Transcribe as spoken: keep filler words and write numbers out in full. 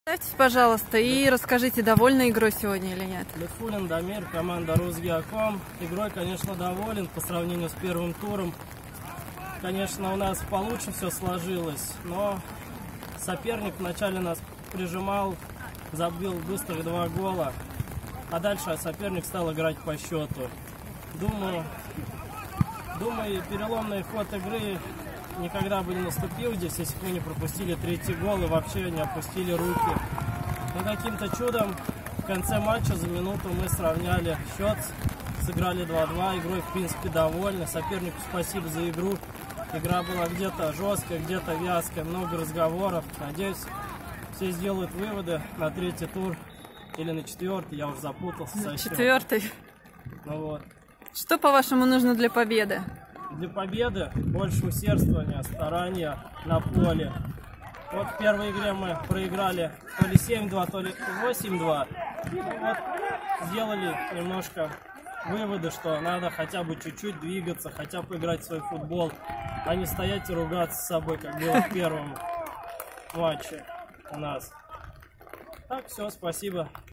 Представьтесь, пожалуйста, и расскажите, довольны игрой сегодня или нет? Литфулин Дамир, команда Русгеоком. Игрой, конечно, доволен по сравнению с первым туром. Конечно, у нас получше все сложилось, но соперник вначале нас прижимал, забил быстрых два гола, а дальше соперник стал играть по счету. Думаю, думаю, переломный ход игры никогда бы не наступил здесь, если бы мы не пропустили третий гол и вообще не опустили руки. Но каким-то чудом в конце матча за минуту мы сравняли счет, сыграли два-два, игрой в принципе довольны. Сопернику спасибо за игру. Игра была где-то жесткая, где-то вязкая, много разговоров. Надеюсь, все сделают выводы на третий тур или на четвертый, я уже запутался. На четвертый. Ну вот. Что, по-вашему, нужно для победы? Для победы больше усердствования, старания на поле. Вот в первой игре мы проиграли то ли семь-два, то ли восемь-два. Вот сделали немножко выводы, что надо хотя бы чуть-чуть двигаться, хотя бы играть в свой футбол, а не стоять и ругаться с собой, как было в первом матче у нас. Так, все, спасибо.